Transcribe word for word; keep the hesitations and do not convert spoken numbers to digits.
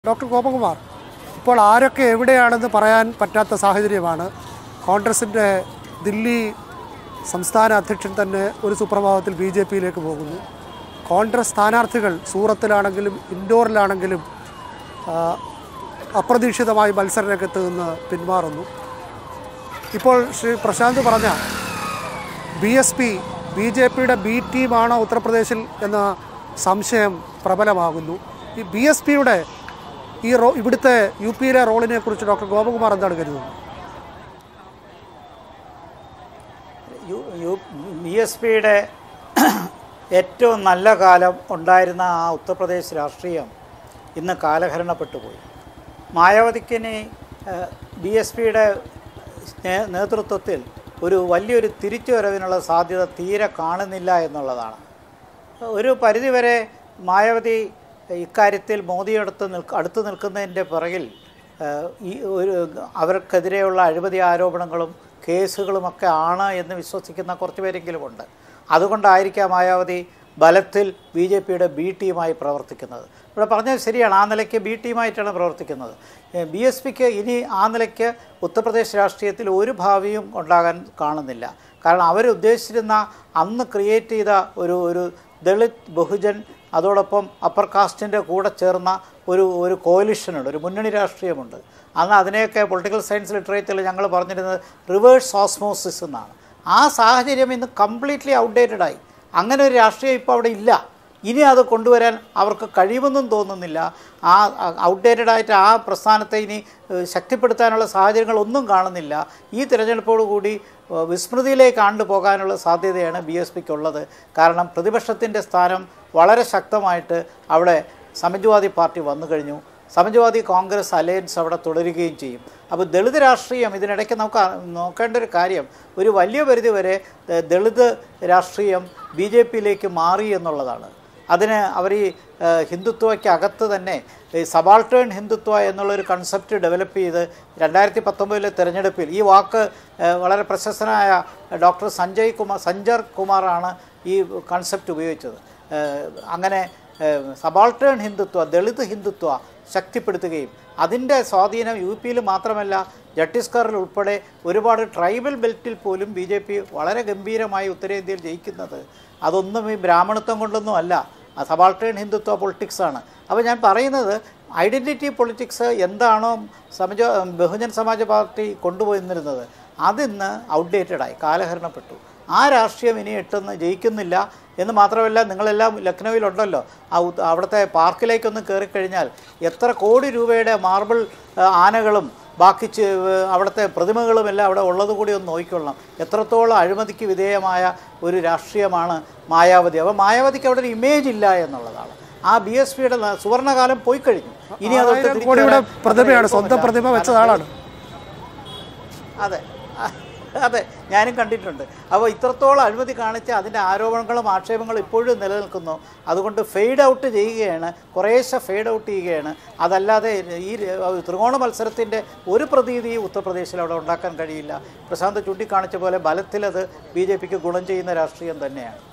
Doctor Gopakumar, ഇപ്പോൾ ആരൊക്കെ എവിടെയാണെന്ന് പറയാൻ പറ്റാത്ത സാഹചര്യമാണ്. കോൺഗ്രസിൻ്റെ ദില്ലി സംസ്ഥാന അധ്യക്ഷൻ തന്നെ ഒരു സുപ്രഭാതത്തിൽ ബി ജെ പിയിലേക്ക് പോകുന്നു. കോൺഗ്രസ് സ്ഥാനാർത്ഥികൾ സൂറത്തിലാണെങ്കിലും ഇൻഡോറിലാണെങ്കിലും അപ്രതീക്ഷിതമായി മത്സരരംഗത്ത് നിന്ന് പിന്മാറുന്നു. ഇപ്പോൾ ശ്രീ പ്രശാന്ത് പറഞ്ഞ B S P B J പിയുടെ ബി ടീമാണോ ഉത്തർപ്രദേശിൽ എന്ന സംശയം പ്രബലമാകുന്നു. ഈ ബി എസ് പിയുടെ ഈ റോ ഇവിടുത്തെ യു പിയിലെ റോളിനെ കുറിച്ച് ഡോക്ടർ ഗോപകുമാർ എന്താണ് കരുതുന്നത്? ബി എസ് പിയുടെ ഏറ്റവും നല്ല കാലം ഉണ്ടായിരുന്ന ആ ഉത്തർപ്രദേശ് രാഷ്ട്രീയം ഇന്ന് കാലഹരണപ്പെട്ടു പോയി. മായാവതിക്കിന് ബി എസ് പിയുടെ നേതൃത്വത്തിൽ ഒരു വലിയൊരു തിരിച്ചുവരവിനുള്ള സാധ്യത തീരെ കാണുന്നില്ല എന്നുള്ളതാണ്. ഒരു പരിധിവരെ മായാവതി ഇക്കാര്യത്തിൽ മോദിയടുത്ത് നിൽക്ക അടുത്ത് നിൽക്കുന്നതിൻ്റെ പിറകിൽ ഈ ഒരു അവർക്കെതിരെയുള്ള അഴിമതി ആരോപണങ്ങളും കേസുകളുമൊക്കെ ആണ് എന്ന് വിശ്വസിക്കുന്ന കുറച്ച് പേരെങ്കിലുമുണ്ട്. അതുകൊണ്ടായിരിക്കാം മായാവതി ബലത്തിൽ ബി ജെ പിയുടെ ബി ടീമായി പ്രവർത്തിക്കുന്നത്. ഇവിടെ പറഞ്ഞത് ശരിയാണ്, ആ നിലയ്ക്ക് ബി ടീമായിട്ടാണ് പ്രവർത്തിക്കുന്നത്. ബി എസ് പിക്ക് ഇനി ആ നിലയ്ക്ക് ഉത്തർപ്രദേശ് രാഷ്ട്രീയത്തിൽ ഒരു ഭാവിയും ഉണ്ടാകാൻ കാണുന്നില്ല. കാരണം അവരുദ്ദേശിച്ചിരുന്ന അന്ന് ക്രിയേറ്റ് ചെയ്ത ഒരു ഒരു ദളിത് ബഹുജൻ അതോടൊപ്പം അപ്പർ കാസ്റ്റിൻ്റെ കൂടെ ചേർന്ന ഒരു ഒരു കോalitionുണ്ട്, ഒരു മുന്നണി രാഷ്ട്രീയമുണ്ട്. അന്ന് അതിനെയൊക്കെ പൊളിറ്റിക്കൽ സയൻസ് ലിറ്ററേച്ചറിൽ ഞങ്ങൾ പറഞ്ഞിരുന്നത് റിവേഴ്സ് ഓസ്മോസിസ് എന്നാണ്. ആ സാഹചര്യം ഇന്ന് കംപ്ലീറ്റ്ലി ഔട്ട്ഡേറ്റഡായി. അങ്ങനെ ഒരു രാഷ്ട്രീയം ഇപ്പോൾ അവിടെ ഇല്ല. ഇനി അത് കൊണ്ടുവരാൻ അവർക്ക് കഴിയുമെന്നും തോന്നുന്നില്ല. ആ ഔട്ട്ഡേറ്റഡായിട്ട് ആ പ്രസ്ഥാനത്തെ ഇനി ശക്തിപ്പെടുത്താനുള്ള സാഹചര്യങ്ങളൊന്നും കാണുന്നില്ല. ഈ തിരഞ്ഞെടുപ്പോടുകൂടി വിസ്മൃതിയിലേക്ക് ആണ്ടു പോകാനുള്ള സാധ്യതയാണ് ബി എസ് പിക്കുള്ളത്. കാരണം പ്രതിപക്ഷത്തിൻ്റെ സ്ഥാനം വളരെ ശക്തമായിട്ട് അവിടെ സമാജ്വാദി പാർട്ടി വന്നു കഴിഞ്ഞു. സമാജ്വാദി കോൺഗ്രസ് അലയൻസ് അവിടെ തുടരുകയും ചെയ്യും. അപ്പോൾ ദളിത് രാഷ്ട്രീയം ഇതിനിടയ്ക്ക് നമുക്ക് നോക്കേണ്ട ഒരു കാര്യം, ഒരു വലിയ പരിധി വരെ ദളിത് രാഷ്ട്രീയം ബി ജെ പിയിലേക്ക് മാറി എന്നുള്ളതാണ്. അതിന് അവർ ഈ ഹിന്ദുത്വയ്ക്ക് അകത്ത് തന്നെ സബാൾട്ടേൺ ഹിന്ദുത്വ എന്നുള്ളൊരു കൺസെപ്റ്റ് ഡെവലപ്പ് ചെയ്ത് രണ്ടായിരത്തി പത്തൊമ്പതിലെ തെരഞ്ഞെടുപ്പിൽ ഈ വാക്ക് വളരെ പ്രശസ്തനായ ഡോക്ടർ സഞ്ജയ് കുമാർ സഞ്ജർ കുമാറാണ് ഈ കൺസെപ്റ്റ് ഉപയോഗിച്ചത്. അങ്ങനെ സബാൾട്ടേൺ ഹിന്ദുത്വ, ദളിത് ഹിന്ദുത്വ ശക്തിപ്പെടുത്തുകയും അതിൻ്റെ സ്വാധീനം യു പിയിൽ മാത്രമല്ല ഛത്തീസ്ഗഡിൽ ഉൾപ്പെടെ ഒരുപാട് ട്രൈബൽ ബെൽറ്റിൽ പോലും ബി ജെ പി വളരെ ഗംഭീരമായി ഉത്തരേന്ത്യയിൽ ജയിക്കുന്നത് അതൊന്നും ഈ ബ്രാഹ്മണത്വം കൊണ്ടൊന്നും അല്ല, സബാൾട്ടേൺ ഹിന്ദുത്വ പൊളിറ്റിക്സാണ്. അപ്പോൾ ഞാൻ പറയുന്നത് ഐഡൻറ്റിറ്റി പൊളിറ്റിക്സ് എന്താണോ സമാജ ബഹുജൻ സമാജ് പാർട്ടി കൊണ്ടുപോയിരുന്നത് അതിന്ന് ഔട്ട്ഡേറ്റഡായി കാലഹരണപ്പെട്ടു. ആ രാഷ്ട്രീയം ഇനി എട്ടെന്ന് ജയിക്കുന്നില്ല എന്ന് മാത്രമല്ല, നിങ്ങളെല്ലാം ലക്നൗവിലുണ്ടല്ലോ, ആ അവിടുത്തെ പാർക്കിലേക്കൊന്ന് കയറിക്കഴിഞ്ഞാൽ എത്ര കോടി രൂപയുടെ മാർബിൾ ആനകളും ബാക്കി അവിടുത്തെ പ്രതിമകളും എല്ലാം അവിടെ ഉള്ളത് കൂടി ഒന്ന് നോക്കിക്കൊള്ളണം. എത്രത്തോളം അഴിമതിക്ക് വിധേയമായ ഒരു രാഷ്ട്രീയമാണ് മായാവതി. അപ്പോൾ മായാവതിക്ക് അവിടെ ഒരു ഇമേജ് ഇല്ല എന്നുള്ളതാണ്. ആ ബി എസ് പിയുടെ സുവർണകാലം പോയി കഴിഞ്ഞു. ഇനി അത് പ്രതിമയാണ്, സ്വന്തം പ്രതിമ വെച്ചതാണ്. അതെ അതെ ഞാനും കണ്ടിട്ടുണ്ട്. അപ്പോൾ ഇത്രത്തോളം അഴിമതി കാണിച്ച് അതിൻ്റെ ആരോപണങ്ങളും ആക്ഷേപങ്ങളും ഇപ്പോഴും നിലനിൽക്കുന്നു. അതുകൊണ്ട് ഫെയ്ഡ് ഔട്ട് ചെയ്യുകയാണ്, കുറേശ്ശെ ഫെയ്ഡ് ഔട്ട് ചെയ്യുകയാണ്. അതല്ലാതെ ഈ ത്രികോണ മത്സരത്തിൻ്റെ ഒരു പ്രതീതി ഉത്തർപ്രദേശിൽ അവിടെ ഉണ്ടാക്കാൻ കഴിയില്ല. പ്രശാന്ത് ചൂണ്ടിക്കാണിച്ച പോലെ ബലത്തിലത് ബി ജെ പിക്ക് ഗുണം ചെയ്യുന്ന രാഷ്ട്രീയം തന്നെയാണ്.